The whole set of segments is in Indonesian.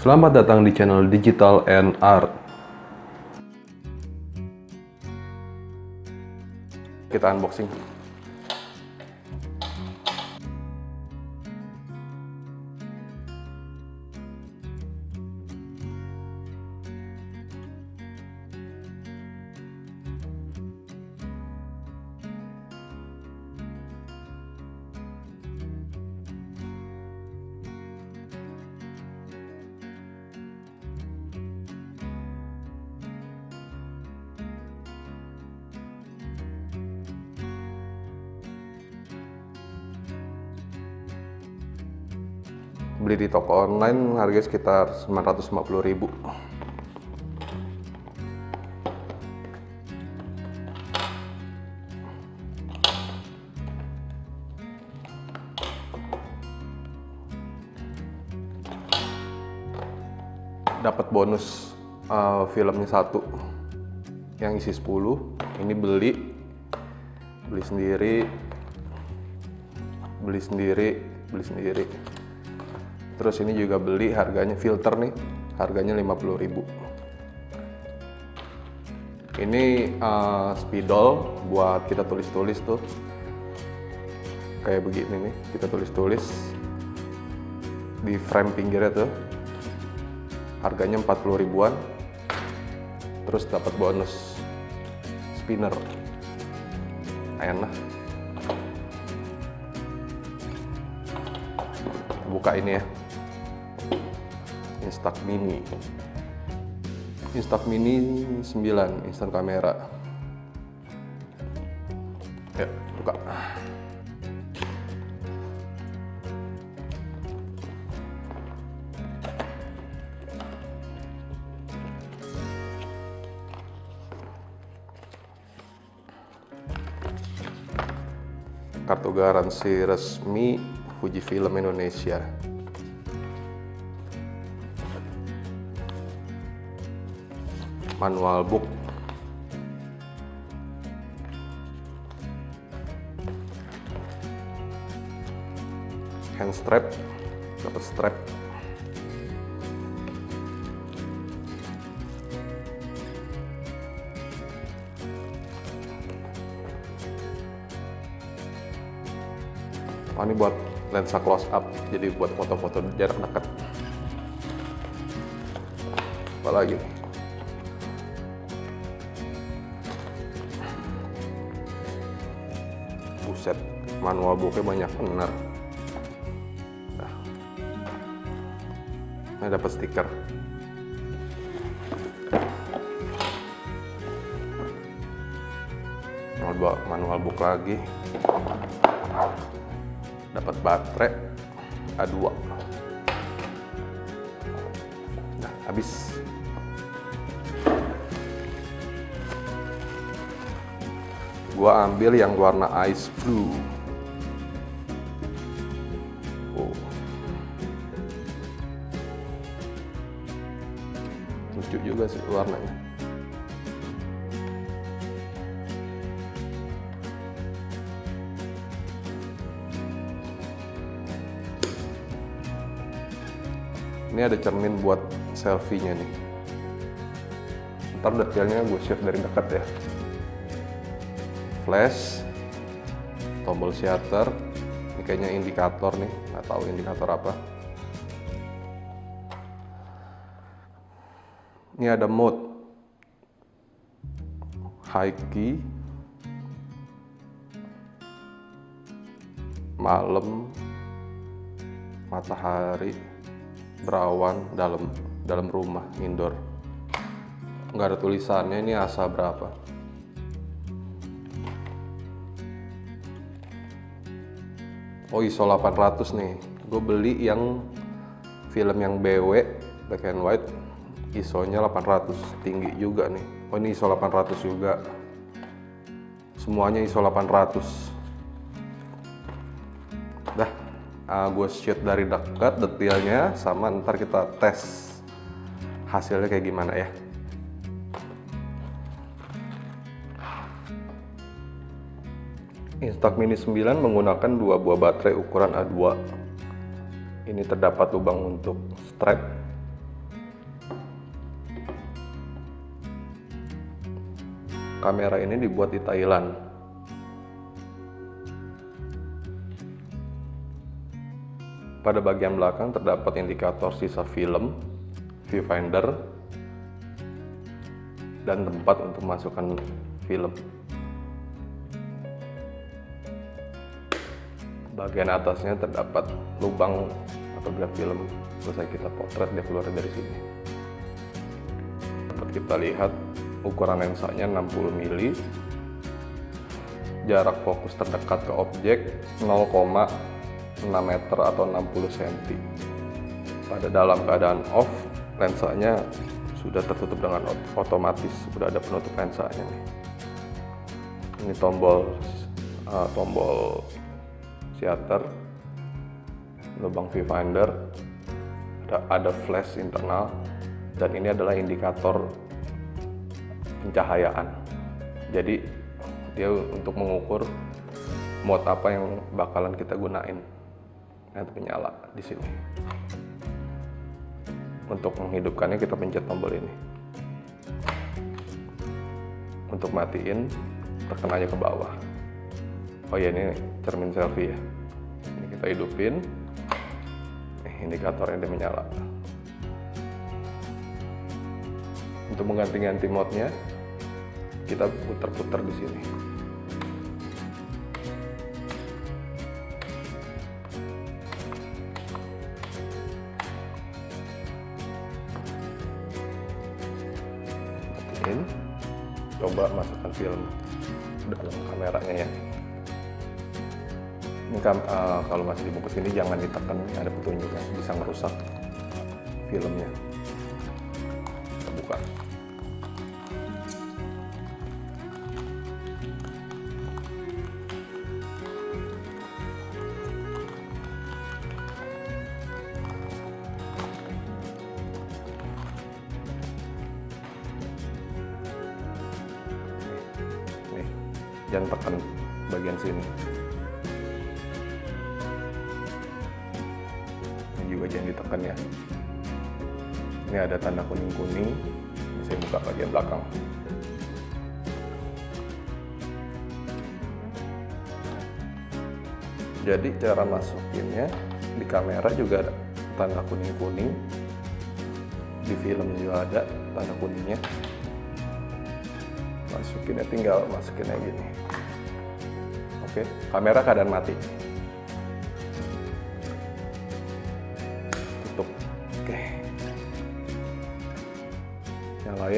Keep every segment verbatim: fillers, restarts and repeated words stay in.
Selamat datang di channel Digital and Art. Kita unboxing. Beli di toko online harganya sekitar sembilan ratus lima puluh ribu. Dapat bonus uh, filmnya satu yang isi sepuluh. Ini beli beli sendiri beli sendiri beli sendiri. Terus ini juga beli, harganya filter nih, harganya lima puluh ribu. Ini uh, spidol buat kita tulis-tulis tuh. Kayak begini nih, kita tulis-tulis di frame pinggirnya tuh. Harganya empat puluh ribuan. Terus dapat bonus spinner. Enak. Buka ini ya. Instax Mini. Instax Mini sembilan, instan kamera. Ya, buka. Kartu garansi resmi Fujifilm Indonesia. Manual book. Hand strap, dapat strap. Oh, ini buat lensa close up, jadi buat foto-foto jarak dekat. Apa lagi? Buset, manual booknya banyak bener. Nah, ini dapat stiker. Manual, manual book lagi. Dapat baterai A dua. Nah, habis. Gua ambil yang warna ice blue. Oh. Lucu juga sih warnanya. Ini ada cermin buat selfie-nya nih. Ntar detailnya gue shoot dari dekat ya. Flash, tombol shutter, ini kayaknya indikator nih, nggak tahu indikator apa. Ini ada mode high key, malam, matahari, berawan, dalam dalam rumah, indoor. Nggak ada tulisannya, ini asa berapa. Oh, I S O delapan ratus nih. Gue beli yang film yang B W, black and white, I S O-nya delapan ratus, tinggi juga nih. Oh, ini I S O delapan ratus juga. Semuanya I S O delapan ratus. Dah, uh, gue shoot dari dekat detailnya, sama ntar kita tes hasilnya kayak gimana ya. Instax Mini sembilan menggunakan dua buah baterai ukuran A dua. Ini terdapat lubang untuk strap Kamera ini dibuat di Thailand. Pada bagian belakang terdapat indikator sisa film, viewfinder, dan tempat untuk masukkan film. Bagian atasnya terdapat lubang apabila film selesai kita potret, dia keluar dari sini. Dapat kita lihat ukuran lensanya enam puluh milimeter, jarak fokus terdekat ke objek nol koma enam meter atau enam puluh sentimeter. Pada dalam keadaan off, lensanya sudah tertutup dengan otomatis, sudah ada penutup lensanya nih. Ini tombol uh, tombol shutter, lubang viewfinder, ada, ada flash internal, dan ini adalah indikator pencahayaan. Jadi dia untuk mengukur mode apa yang bakalan kita gunain. Nanti menyala di sini. Untuk menghidupkannya kita pencet tombol ini. Untuk matiin, tekan aja ke bawah. Oh ya, ini cermin selfie ya. Ini kita hidupin. Eh, indikatornya dia menyala. Untuk mengganti-ganti mode-nya, kita putar-putar di sini. Matiin. Coba masukkan film dalam kameranya ya. Ini kan, uh, kalau masih dibungkus ini jangan ditekan, ada petunjuknya, bisa merusak filmnya. Kita buka. Nih, jangan tekan bagian sini. Juga jangan ditekan ya. Ini ada tanda kuning-kuning, saya buka bagian belakang. Jadi cara masukinnya di kamera juga ada tanda kuning-kuning, di film juga ada tanda kuningnya. Masukinnya tinggal masukinnya gini. Oke, kamera keadaan mati. Oke, nyalain.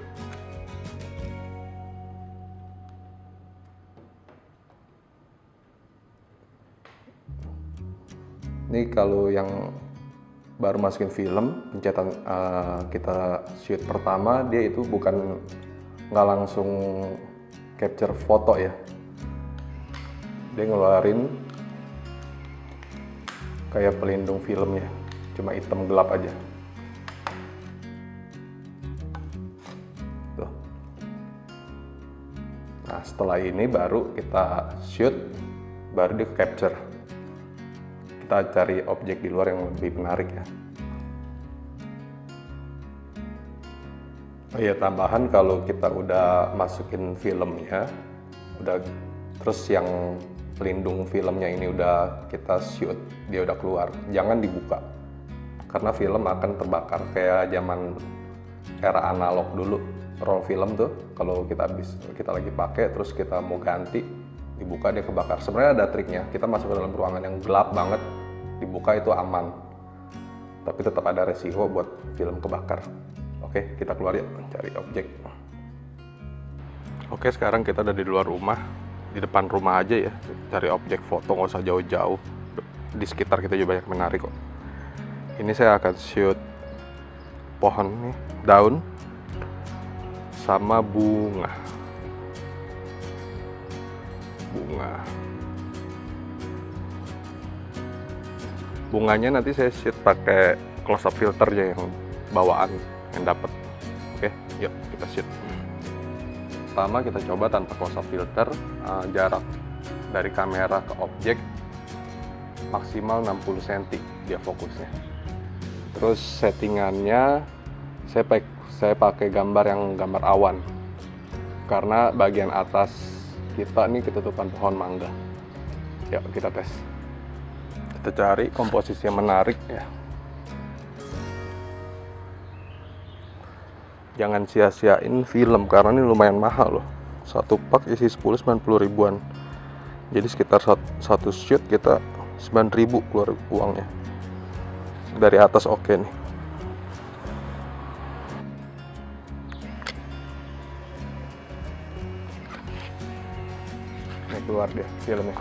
Ini kalau yang baru masukin film, pencetan uh, kita shoot pertama, dia itu bukan nggak langsung capture foto ya. Dia ngeluarin kayak pelindung filmnya. Cuma hitam gelap aja. Tuh. Nah, setelah ini baru kita shoot, baru di capture. Kita cari objek di luar yang lebih menarik ya. Oh iya, tambahan kalau kita udah masukin filmnya, udah terus yang pelindung filmnya ini udah kita shoot, dia udah keluar, jangan dibuka. Karena film akan terbakar kayak zaman era analog dulu. Roll film tuh kalau kita habis kita lagi pakai terus kita mau ganti, dibuka dia kebakar. Sebenarnya ada triknya. Kita masuk ke dalam ruangan yang gelap banget, dibuka itu aman. Tapi tetap ada resiko buat film kebakar. Oke, kita keluar ya, cari objek. Oke, sekarang kita ada di luar rumah, di depan rumah aja ya. Cari objek foto, nggak usah jauh-jauh. Di sekitar kita juga banyak menarik kok. Ini saya akan shoot pohon nih, daun sama bunga. Bunga. Bunganya nanti saya shoot pakai close up filternya yang bawaan yang dapat. Oke, yuk kita shoot. Pertama kita coba tanpa close up filter, uh, jarak dari kamera ke objek maksimal enam puluh sentimeter dia fokusnya. Terus settingannya saya pakai saya pakai gambar yang gambar awan. karena bagian atas kita nih ketutupan pohon mangga. Yuk kita tes. Kita cari komposisi yang menarik ya. Jangan sia-siain film karena ini lumayan mahal loh. Satu pak isi sepuluh, sembilan puluh ribuan. Jadi sekitar satu shoot kita sembilan ribu keluar uangnya. Dari atas oke nih. Ini keluar dia filmnya.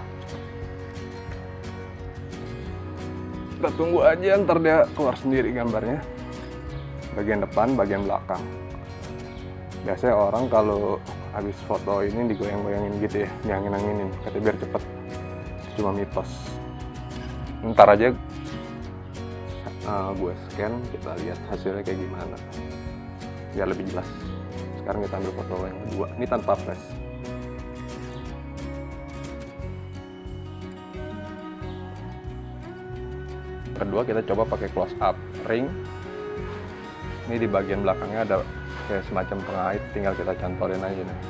Kita tunggu aja ntar dia keluar sendiri gambarnya. Bagian depan, bagian belakang. Biasanya orang kalau habis foto ini digoyang-goyangin gitu ya, diangin-anginin, katanya biar cepet. Cuma mitos. Ntar aja uh, gue scan, kita lihat hasilnya kayak gimana, biar lebih jelas. Sekarang kita ambil foto yang kedua, ini tanpa flash. Kedua kita coba pakai close up ring. Ini di bagian belakangnya ada kayak semacam pengait, tinggal kita cantolin aja nih.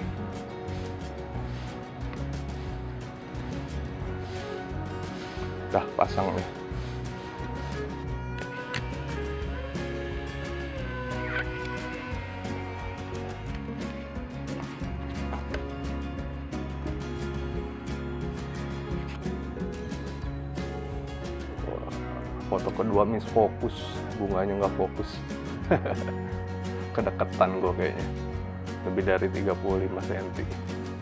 Udah pasang nih. Foto kedua miss fokus, bunganya nggak fokus. Kedekatan gue kayaknya, lebih dari tiga puluh lima sentimeter.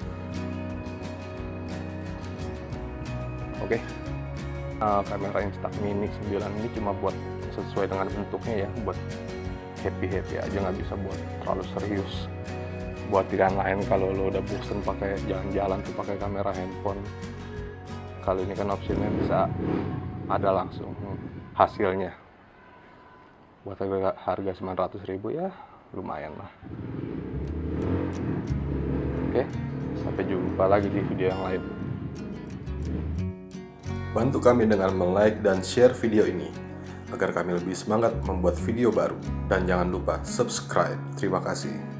Oke, uh, kamera Instax Mini sembilan ini cuma buat sesuai dengan bentuknya ya, buat happy-happy aja, nggak bisa buat terlalu serius. Buat yang lain kalau lo udah bosen pakai jalan-jalan tuh pakai kamera handphone, kalau ini kan opsinya bisa ada langsung hasilnya. Buat harga sembilan ratus ribu ya lumayan lah. Oke, sampai jumpa lagi di video yang lain. Bantu kami dengan like dan share video ini agar kami lebih semangat membuat video baru, dan jangan lupa subscribe. Terima kasih.